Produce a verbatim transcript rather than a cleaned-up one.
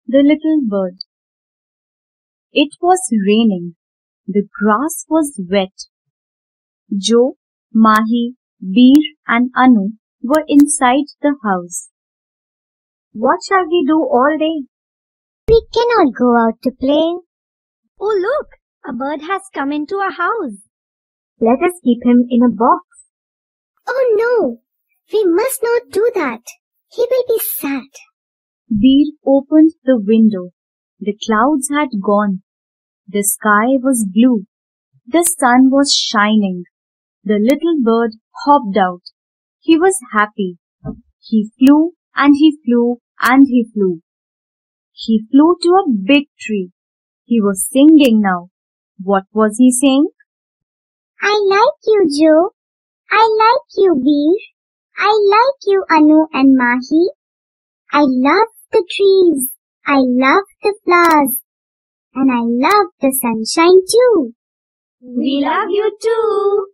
The little bird. It was raining. The grass was wet. Joe, Mahi, Beer and Anu were inside the house. What shall we do all day? We cannot go out to play. Oh look, a bird has come into our house. Let us keep him in a box. Oh no, we must not do that. He will be sad. Beer opened the window. The clouds had gone. The sky was blue. The sun was shining. The little bird hopped out. He was happy. He flew and he flew and he flew. He flew to a big tree. He was singing now. What was he saying? I like you, Joe. I like you, Beer. I like you, Anu and Mahi. I love the trees. I love the flowers. And I love the sunshine too. We love you too.